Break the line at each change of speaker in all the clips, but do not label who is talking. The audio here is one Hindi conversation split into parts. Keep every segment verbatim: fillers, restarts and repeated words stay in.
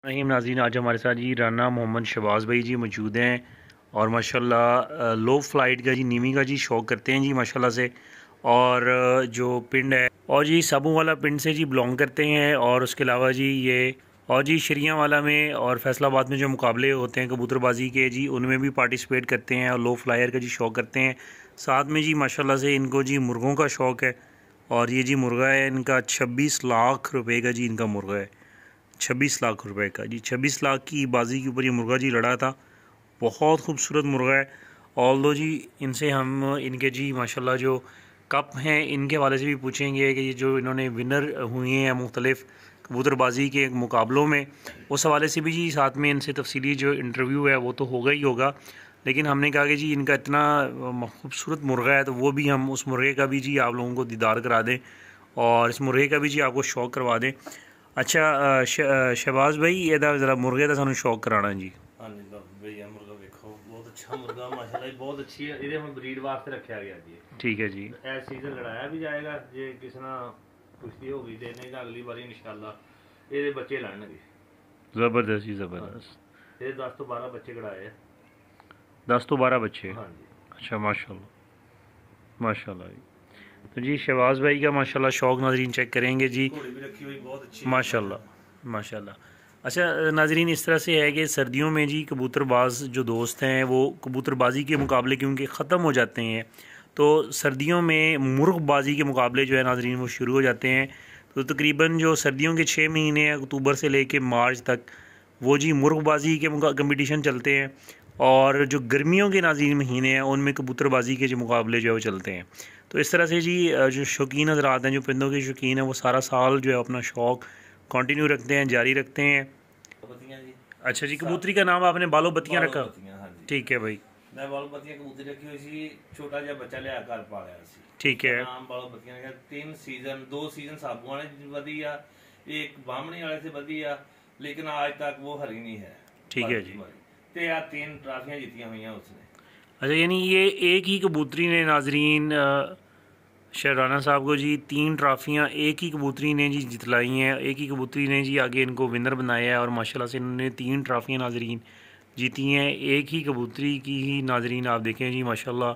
रहीम नाज़रीन, आज हमारे साथ जी राना मोहम्मद शहबाज भाई जी मौजूद हैं और माशाल्लाह लो फ्लाइट का जी नीमी का जी शौक़ करते हैं जी माशाल्लाह से। और जो पिंड है और जी साबू वाला पिंड से जी बिलोंग करते हैं। और उसके अलावा जी ये और जी शरिया वाला में और फैसलाबाद में जो मुकाबले होते हैं कबूतरबाजी के जी उनमें भी पार्टिसिपेट करते हैं और लो फ्लायर का जी शौक़ करते हैं। साथ में जी माशाल्लाह से इनको जी मुर्गों का शौक़ है। और ये जी मुर्गा है इनका छब्बीस लाख रुपए का जी इनका मुर्गा है, छब्बीस लाख रुपए का जी। छब्बीस लाख की बाजी के ऊपर ये मुर्गा जी लड़ा था। बहुत खूबसूरत मुर्गा है। ऑल दो जी इनसे हम इनके जी माशाल्लाह जो कप हैं इनके वाले से भी पूछेंगे कि ये जो इन्होंने विनर हुए हैं मुख्तलिफ़ कबूतरबाजी के मुकाबलों में, उस हवाले से भी जी साथ में इनसे तफसीली जो इंटरव्यू है वो तो होगा ही होगा। लेकिन हमने कहा कि जी इनका इतना खूबसूरत मुर्गा है तो वो भी हम उस मुर्गे का भी जी आप लोगों को दीदार करा दें और इस मुर्गे का भी जी आपको शौक़ करवा दें। अच्छा शहबाज भाई ਇਹਦਾ ज़रा मुर्गे का सानू शौक कराना जी।
हाँ जी भैया मुर्गा देखो बहुत अच्छा मुर्गा माशाल्लाह बहुत अच्छी है। ये हम ब्रीड वास्ते रखा गया जी।
ठीक है जी।
ए सीजन लड़ाया भी जाएगा जे किसी ना कुश्ती होगी ते नहीं तो अगली बारी इंशाल्लाह ये बच्चे लड़नगे।
ज़बरदस्त जी ज़बरदस्त।
ये दस तो बारह बच्चे कढ़ाए हैं।
दस तो बारह बच्चे।
हाँ जी।
अच्छा माशाल्लाह माशाल्लाह जी। तो जी शहबाज भाई का माशाल्लाह शौक़ नाज़रीन चेक करेंगे जी।
घोड़ी भी रखी हुई बहुत अच्छी
माशाल्लाह माशाल्लाह। अच्छा नाज़रीन इस तरह से है कि सर्दियों में जी कबूतरबाज जो दोस्त हैं वो कबूतरबाजी के मुकाबले क्योंकि ख़त्म हो जाते हैं तो सर्दियों में मुर्गबाजी के मुकाबले जो है नाज़रीन वो शुरू हो जाते हैं। तो तकरीबन जो सर्दियों के छः महीने अक्टूबर से लेके मार्च तक वो जी मुर्गबाजी के कंपटीशन चलते हैं। और जो गर्मियों के नाज़रीन महीने हैं उनमें कबूतरबाजी के जो मुकाबले जो है वो चलते हैं। तो इस तरह से जी जो शौकीन हज़रात हैं जो परिंदों के शौकीन हैं वो सारा साल जो है अपना शौक़ कंटिन्यू रखते हैं, जारी रखते हैं। अच्छा जी कबूतरी का नाम आपने बालो बत्तियाँ रखा? ठीक है भाई।
मैं बालो बत्तियाँ कबूतरी रखी हुई सी, छोटा जिहा बच्चा लिया घर पालिया सी।
ठीक है।
नाम बालो बत्तियाँ रखा। तीन सीजन दो सीजन साबू वाले वधी आ, एक बामणी वाले से वधी आ, लेकिन आज तक वो हरी नहीं है।
ठीक है जी।
ते यार तीन ट्रॉफियां जीतियां हुई हैं उसने।
अच्छा यानी ये एक ही कबूतरी ने नाजरीन शहराना साहब को जी तीन ट्रॉफियां एक ही कबूतरी ने जी जितलाई हैं। एक ही कबूतरी ने जी आगे इनको विनर बनाया है और माशाल्लाह से इन्होंने तीन ट्रॉफियां नाजरीन जीती हैं एक ही कबूतरी की ही। नाजरीन आप देखें जी माशाल्लाह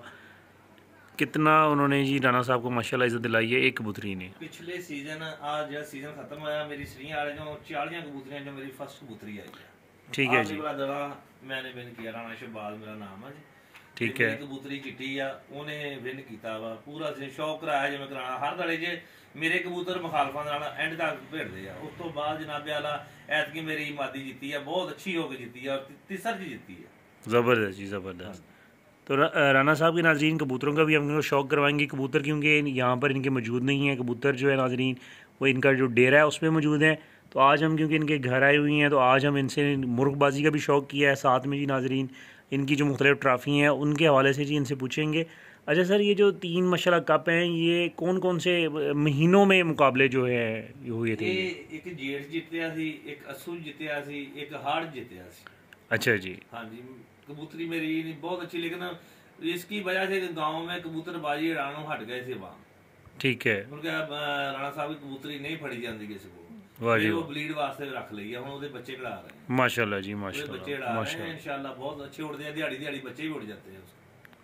कितना उन्होंने जी राना साहब को माशाल्लाह इज्जत दिलाई है एक कबूतरी ने।
पिछले सीजन आज जो सीजन खत्म होया मेरी सरियां वाले जो चालियां कबूतरियां जो मेरी फर्स्ट कबूतरी आई है।
ठीक है जी।
मैंने विन किया, राणा शहबाज मेरा नाम है जी।
ठीक है।
कबूतरी चिट्टी आ उन्हें विन किया वा पूरा शौक कराया जिवें कराना हर दड़े जे मेरे कबूतर मुखालफा नाल एंड तक भेड़दे आ। उस तो बाद जनाबे आला ऐतकी मेरी मादी जीती है, बहुत अच्छी होकर जीती है और तीसर जी जीती है।
ज़बरदस्त जी ज़बरदस्त। तो राना साहब के नाजरीन कबूतरों का भी हम इनको शौक़ करवाएंगे। कबूतर क्योंकि यहाँ पर इनके मौजूद नहीं है, कबूतर जो है नाजरीन वो इनका जो डेरा है उसमें मौजूद है। तो आज हम क्योंकि इनके घर आए हुई हैं तो आज हम इनसे मुर्गबाजी का भी शौक़ किया है। साथ में जी नाजरीन इनकी जो मुख्तलिफ ट्राफ़ी हैं उनके हवाले से जी इनसे पूछेंगे। अच्छा सर ये जो तीन माशाल्लाह कप हैं ये कौन कौन से महीनों में मुकाबले जो है ये हुए थे?
एक जेठ जितया सी, एक असू जितया सी, एक हाड़ जितया सी।
अच्छा जी।
हाँ जी कबूतरी मेरी बहुत अच्छी, लेकिन इसकी वजह से गाँव में कबूतरबाजी रानों हट गए थे वहाँ। ठीक है। उनके राणा साहब की कबूतरी नहीं फड़ी जाती किसी को, वो ब्लीड वास्ते रख ली है, हुण ओहदे बच्चे कढ़ा रहे हैं। माशाल्लाह जी माशाल्लाह। बच्चे कढ़ा रहे हैं इंशाल्लाह बहुत अच्छे उड़ते हैं, दिहाड़ी दिहाड़ी बच्चे भी उड़ जाते हैं।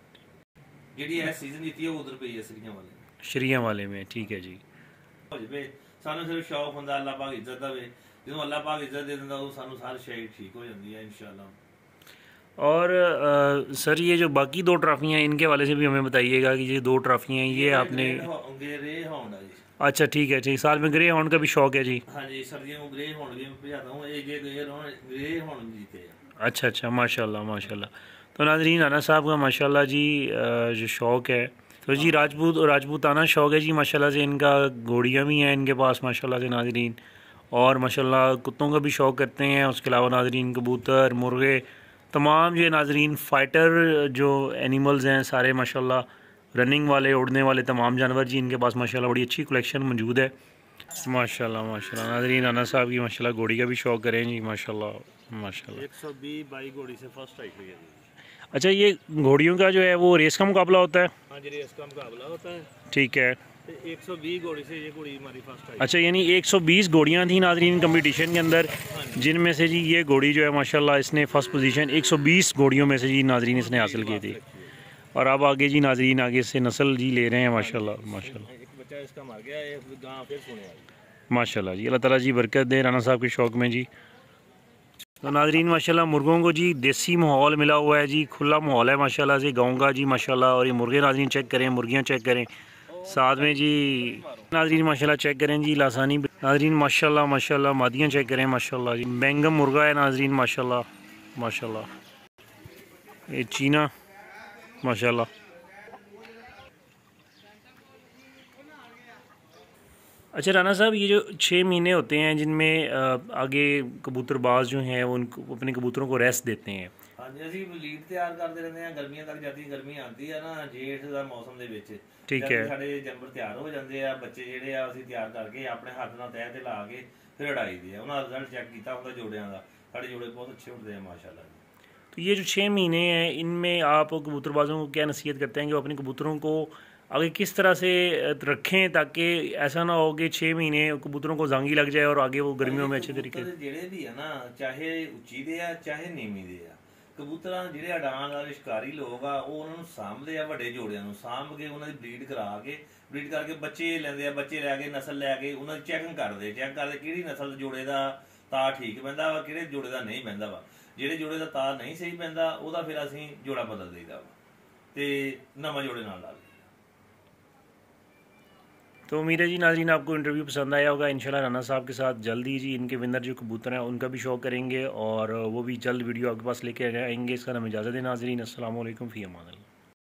जेडी है सीजन जीती है उधर पई है श्रियां वाले में। श्रियां वाले में ठीक है जी। हो जवे सानू सिर्फ शौक हुंदा अल्लाह पाक इज्जत देवे, ਜਦੋਂ अल्लाह पाक इज्जत दे दिंदा ਉਹ ਸਾਨੂੰ सारी शे ठीक हो जाती है इंशाल्लाह। और आ, सर ये जो बाकी दो ट्रॉफियां इनके वाले से भी हमें बताइएगा कि ये दो ट्रॉफियां ये आपने। अच्छा ठीक है ठीक। साल में ग्रे हॉर्न का भी शौक है जी? हाँ जी सर्दियों में ग्रे हॉर्न भी भेजाता हूं, एक ये ग्रे हॉर्न जीते हैं। अच्छा अच्छा माशाल्लाह माशाल्लाह। तो नाज़रीन राना साहब का माशाल्लाह जी जो शौक़ है तो जी राजपूत राजपूताना शौक़ है जी माशाल्लाह से। इनका घोड़ियाँ भी हैं इनके पास माशाल्लाह से नाज़रीन, और माशाल्लाह कुत्तों का भी शौक़ करते हैं। उसके अलावा नाज़रीन कबूतर मुर्गे तमाम जो नाज़रीन फ़ाइटर जो एनिमल्स हैं सारे माशाल्लाह, रनिंग वाले उड़ने वाले तमाम जानवर जी इनके पास माशाल्लाह बड़ी अच्छी कलेक्शन मौजूद है माशाल्लाह माशाल्लाह। नाज़रीन राना साहब की माशाल्लाह घोड़ी का भी शौक़ करें जी माशाल्लाह माशाल्लाह। एक सौ बीस बाई घोड़ी से फर्स्ट आई हुई है। अच्छा ये घोड़ियों का जो है वो रेस का मुकाबला होता है? हाँ जी रेस का मुकाबला होता है। ठीक है। एक सौ बीस घोड़ी से ये घोड़ी हमारी फर्स्ट आई।
अच्छा, यानी एक सौ बीस घोड़ियाँ थी नाजरीन कंपटीशन के अंदर, जिनमें से जी ये घोड़ी जो है माशाल्लाह इसने फर्स्ट पोजीशन एक सौ बीस घोड़ियों में से जी नाजरीन इसने हासिल की थी। और अब आगे जी नाजरीन आगे से नस्ल जी ले रहे हैं माशाल्लाह माशाल्लाह।
एक बच्चा इसका मर गया, एक गां फिर सोने आई
माशाल्लाह जी। अल्लाह ताला जी बरकत दे राना साहब के शौक़ में जी। तो नाजरीन माशाल्लाह मुर्गों को जी देसी माहौल मिला हुआ है जी, खुला माहौल है माशाल्लाह से गाँव का जी माशाल्लाह। और ये मुर्गे नाजरीन चेक करें, मुर्गियाँ चेक करें साथ में जी नाजरीन माशाल्लाह चेक करें जी लासानी नाजरीन माशाल्लाह माशाल्लाह। मादियाँ चेक करें माशाल्लाह जी। बेंगम मुर्गा है नाजरीन माशाल्लाह माशाल्लाह। ये चीना माशाल्लाह। अच्छा राना साहब, ये जो छः महीने होते हैं जिनमें आगे कबूतरबाज जो हैं वो उनको अपने कबूतरों को रेस्ट देते हैं।
हाँ जी, ਅਸੀਂ ਲੀਡ ਤਿਆਰ ਕਰਦੇ ਰਹਿੰਦੇ ਆ, ਗਰਮੀਆਂ ਤੱਕ ਜਾਂਦੀ ਗਰਮੀ ਆਉਂਦੀ ਆ ਨਾ ਜੇਠ ਦਾ ਮੌਸਮ ਦੇ ਵਿੱਚ।
ਠੀਕ ਹੈ,
ਸਾਡੇ ਜਾਨਵਰ ਤਿਆਰ ਹੋ ਜਾਂਦੇ ਆ, ਬੱਚੇ ਜਿਹੜੇ ਆ ਅਸੀਂ ਤਿਆਰ ਕਰਕੇ ਆਪਣੇ ਹੱਥ ਨਾਲ ਤਹਿ ਤੇ ਲਾ ਕੇ ਫਿਰ ਉਡਾਈ ਦੇ ਆ। ਉਹਨਾਂ ਦਾ ਰਿਜ਼ਲਟ ਚੈੱਕ ਕੀਤਾ ਹੁੰਦਾ ਜੋੜਿਆਂ ਦਾ, ਸਾਡੇ ਜੋੜੇ बहुत अच्छे उड़ते हैं माशाल्लाह।
तो ये जो छः महीने हैं इनमें आप कबूतरबाजों को क्या नसीहत करते हैं कि वो अपने कबूतरों को आगे किस तरह से रखें ताकि ऐसा ना हो कि छः महीने कबूतरों को जांगी लग जाए और आगे वो गर्मियों में अच्छे तरीके से
ਜਿਹੜੇ ਵੀ ਆ ਨਾ, ਚਾਹੇ ਉੱਚੀ ਦੇ ਆ ਚਾਹੇ ਨੀਵੀਂ ਦੇ ਆ, ਕਬੂਤਰਾਂ ਜਿਹੜੇ ਅਡਾਨ ਵਾਲੇ ਸ਼ਿਕਾਰੀ ਲੋਕ ਆ ਉਹ ਉਹਨਾਂ ਨੂੰ ਸਾਂਭਦੇ ਆ, ਵੱਡੇ ਜੋੜਿਆਂ ਨੂੰ ਸਾਂਭ ਕੇ ਉਹਨਾਂ ਦੀ ਬਰੀਡ ਕਰਾ ਕੇ ਬਰੀਡ ਕਰਕੇ ਬੱਚੇ ਲੈਂਦੇ ਆ, ਬੱਚੇ ਲੈ ਕੇ ਨਸਲ ਲੈ ਕੇ ਉਹਨਾਂ ਦੀ ਚੈਕਿੰਗ ਕਰਦੇ ਚੈੱਕ ਕਰਦੇ ਕਿਹੜੀ ਨਸਲ ਜੋੜੇ ਦਾ ਤਾਰ ਠੀਕ ਪੈਂਦਾ ਵਾ, ਕਿਹੜੇ ਜੋੜੇ ਦਾ ਨਹੀਂ ਪੈਂਦਾ ਵਾ। ਜਿਹੜੇ ਜੋੜੇ ਦਾ ਤਾਰ ਨਹੀਂ ਸਹੀ ਪੈਂਦਾ ਉਹਦਾ ਫਿਰ ਅਸੀਂ ਜੋੜਾ ਬਦਲ ਦੇਈਦਾ ਵਾ ਤੇ ਨਵਾਂ ਜੋੜੇ ਨਾਲ ਲਾ ਲਈਦਾ।
तो उम्मीद है जी नाज़रीन आपको इंटरव्यू पसंद आया होगा। इंशाल्लाह राना साहब के साथ जल्द ही जी इनके विनर जो कबूतर हैं उनका भी शो करेंगे और वो भी जल्द वीडियो आपके पास लेके आएंगे। इसका नाम इजाज़त है नाज़रीन। अस्सलाम वालेकुम फ़ी अमान अल्लाह।